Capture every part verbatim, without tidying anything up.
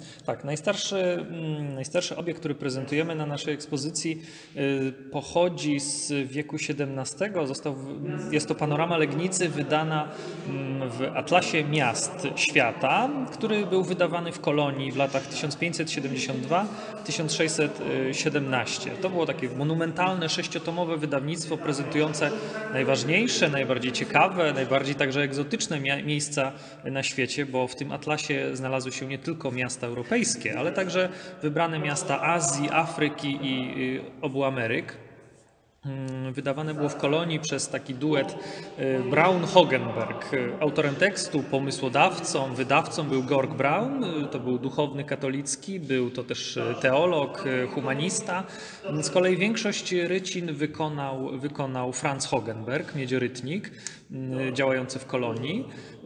Tak, najstarszy, najstarszy obiekt, który prezentujemy na naszej ekspozycji, pochodzi z wieku siedemnastego. Został, jest to panorama Legnicy wydana w Atlasie Miast Świata, który był wydawany w Kolonii w latach tysiąc pięćset siedemdziesiąt dwa do tysiąc sześćset siedemnaście. To było takie monumentalne, sześciotomowe wydawnictwo prezentujące najważniejsze, najbardziej ciekawe, najbardziej także egzotyczne mia miejsca na świecie, bo w tym atlasie znalazły się nie tylko miasta europejskie, ale także wybrane miasta Azji, Afryki i obu Ameryk. Wydawane było w Kolonii przez taki duet Braun-Hogenberg. Autorem tekstu, pomysłodawcą, wydawcą był Georg Braun, to był duchowny katolicki, był to też teolog, humanista. Z kolei większość rycin wykonał, wykonał Franz Hogenberg, miedziorytnik, działający w Kolonii.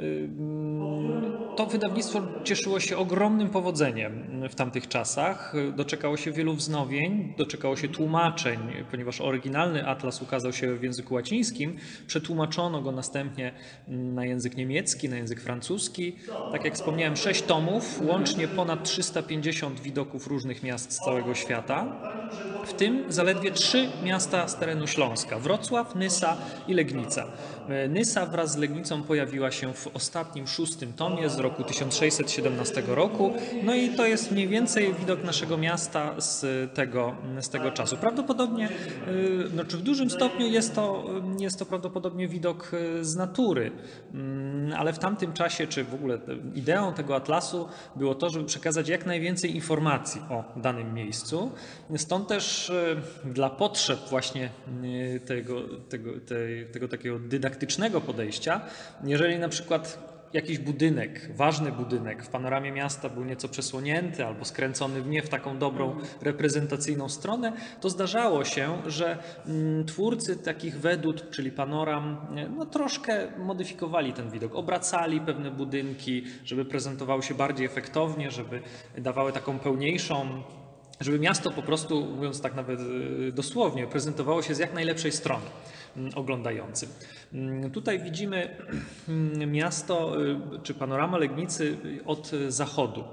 To wydawnictwo cieszyło się ogromnym powodzeniem w tamtych czasach. Doczekało się wielu wznowień, doczekało się tłumaczeń, ponieważ oryginalny atlas ukazał się w języku łacińskim. Przetłumaczono go następnie na język niemiecki, na język francuski. Tak jak wspomniałem, sześć tomów, łącznie ponad trzysta pięćdziesiąt widoków różnych miast z całego świata. W tym zaledwie trzy miasta z terenu Śląska: Wrocław, Nysa i Legnica. Nysa wraz z Legnicą pojawiła się w ostatnim, szóstym tomie z roku tysiąc sześćset siedemnastego roku. No i to jest mniej więcej widok naszego miasta z tego, z tego czasu. Prawdopodobnie, znaczy w dużym stopniu jest to, jest to prawdopodobnie widok z natury, ale w tamtym czasie, czy w ogóle ideą tego atlasu było to, żeby przekazać jak najwięcej informacji o danym miejscu. Stąd też dla potrzeb właśnie tego, tego, tej, tego takiego dydaktycznego podejścia, jeżeli na przykład jakiś budynek, ważny budynek w panoramie miasta był nieco przesłonięty albo skręcony w nie w taką dobrą reprezentacyjną stronę, to zdarzało się, że twórcy takich wedut, czyli panoram, no troszkę modyfikowali ten widok, obracali pewne budynki, żeby prezentowały się bardziej efektownie, żeby dawały taką pełniejszą, żeby miasto po prostu, mówiąc tak nawet dosłownie, prezentowało się z jak najlepszej strony oglądającym. Tutaj widzimy miasto czy panoramę Legnicy od zachodu.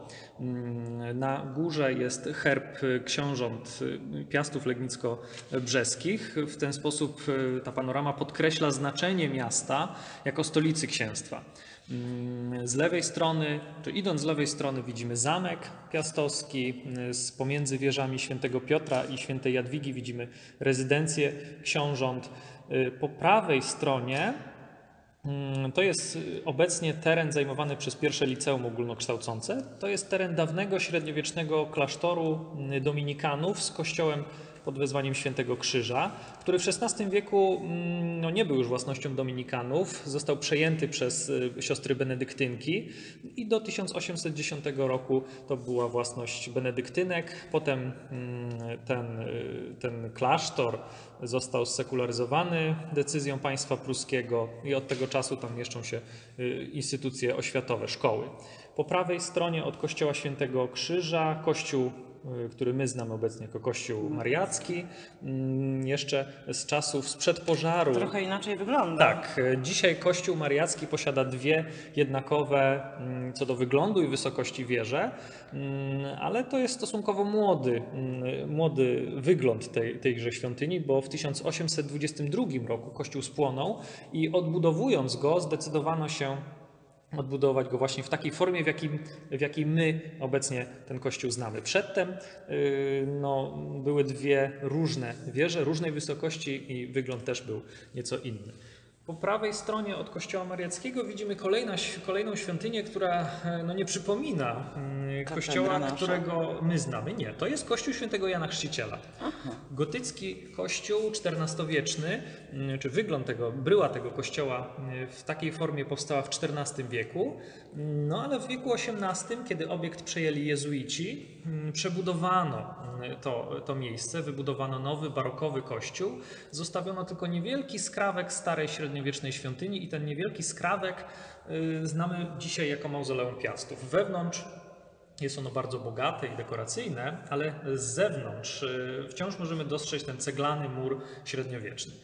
Na górze jest herb książąt Piastów Legnicko-Brzeskich. W ten sposób ta panorama podkreśla znaczenie miasta jako stolicy księstwa. Z lewej strony, czy idąc z lewej strony, widzimy zamek piastowski. Z pomiędzy wieżami Świętego Piotra i Świętej Jadwigi widzimy rezydencję książąt. Po prawej stronie to jest obecnie teren zajmowany przez pierwsze liceum ogólnokształcące. To jest teren dawnego średniowiecznego klasztoru dominikanów z kościołem pod wezwaniem Świętego Krzyża, który w szesnastym wieku no, nie był już własnością dominikanów, został przejęty przez siostry benedyktynki i do tysiąc osiemset dziesiątego roku to była własność benedyktynek. Potem ten, ten klasztor został sekularyzowany decyzją państwa pruskiego i od tego czasu tam mieszczą się instytucje oświatowe, szkoły. Po prawej stronie od kościoła Świętego Krzyża kościół, który my znamy obecnie jako Kościół Mariacki, jeszcze z czasów sprzed pożaru. Trochę inaczej wygląda. Tak, dzisiaj Kościół Mariacki posiada dwie jednakowe co do wyglądu i wysokości wieże, ale to jest stosunkowo młody, młody wygląd tej, tejże świątyni, bo w tysiąc osiemset dwudziestym drugim roku Kościół spłonął i odbudowując go zdecydowano się odbudować go właśnie w takiej formie, w jakiej, w jakiej my obecnie ten kościół znamy. Przedtem no, były dwie różne wieże, różnej wysokości i wygląd też był nieco inny. Po prawej stronie od kościoła mariackiego widzimy kolejna, kolejną świątynię, która no, nie przypomina kościoła, którego my znamy. Nie, to jest kościół świętego Jana Chrzciciela. Aha. Gotycki kościół czternastowieczny, czy wygląd tego, bryła tego kościoła w takiej formie powstała w czternastym wieku, no ale w wieku osiemnastym, kiedy obiekt przejęli jezuici, przebudowano to, to miejsce, wybudowano nowy, barokowy kościół, zostawiono tylko niewielki skrawek starej średniowiecznej świątyni i ten niewielki skrawek znamy dzisiaj jako mauzoleum Piastów. Wewnątrz jest ono bardzo bogate i dekoracyjne, ale z zewnątrz wciąż możemy dostrzec ten ceglany mur średniowieczny.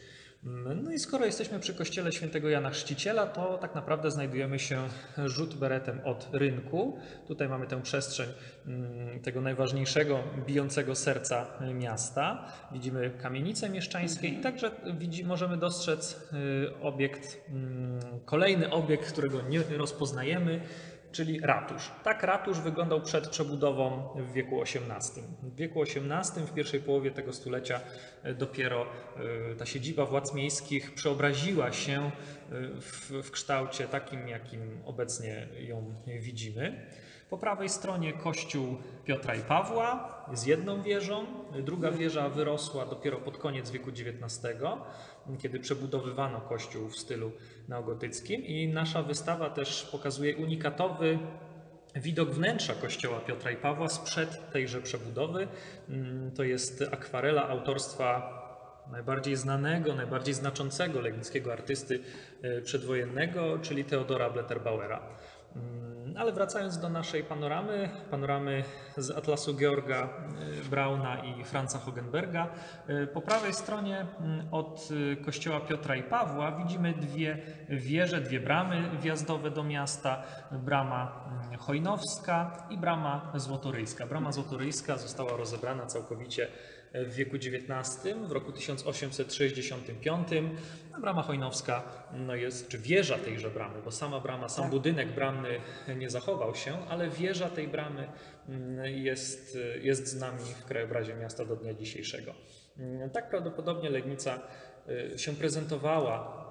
No i skoro jesteśmy przy kościele świętego Jana Chrzciciela, to tak naprawdę znajdujemy się rzut beretem od rynku. Tutaj mamy tę przestrzeń tego najważniejszego, bijącego serca miasta. Widzimy kamienice mieszczańskie i także widzi, możemy dostrzec obiekt, kolejny obiekt, którego nie rozpoznajemy, czyli ratusz. Tak ratusz wyglądał przed przebudową w wieku osiemnastym. W wieku osiemnastym, w pierwszej połowie tego stulecia dopiero ta siedziba władz miejskich przeobraziła się w, w kształcie takim, jakim obecnie ją widzimy. Po prawej stronie kościół Piotra i Pawła z jedną wieżą. Druga wieża wyrosła dopiero pod koniec wieku dziewiętnastego, kiedy przebudowywano kościół w stylu neogotyckim. I nasza wystawa też pokazuje unikatowy widok wnętrza kościoła Piotra i Pawła sprzed tejże przebudowy. To jest akwarela autorstwa najbardziej znanego, najbardziej znaczącego legnickiego artysty przedwojennego, czyli Theodora Blätter-Bauera. Ale wracając do naszej panoramy, panoramy z atlasu Georga Brauna i Franza Hogenberga, po prawej stronie od kościoła Piotra i Pawła widzimy dwie wieże, dwie bramy wjazdowe do miasta, brama hojnowska i brama złotoryjska. Brama złotoryjska została rozebrana całkowicie w wieku dziewiętnastym, w roku tysiąc osiemset sześćdziesiątym piątym. A brama hojnowska no jest, czy wieża tejże bramy, bo sama brama, sam budynek bramny nie zachował się, ale wieża tej bramy jest, jest z nami w krajobrazie miasta do dnia dzisiejszego. Tak prawdopodobnie Legnica się prezentowała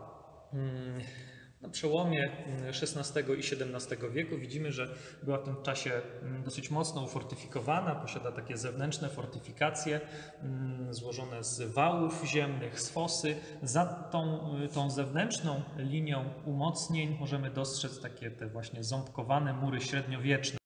na przełomie szesnastego i siedemnastego wieku. Widzimy, że była w tym czasie dosyć mocno ufortyfikowana, posiada takie zewnętrzne fortyfikacje złożone z wałów ziemnych, z fosy. Za tą, tą zewnętrzną linią umocnień możemy dostrzec takie te właśnie ząbkowane mury średniowieczne.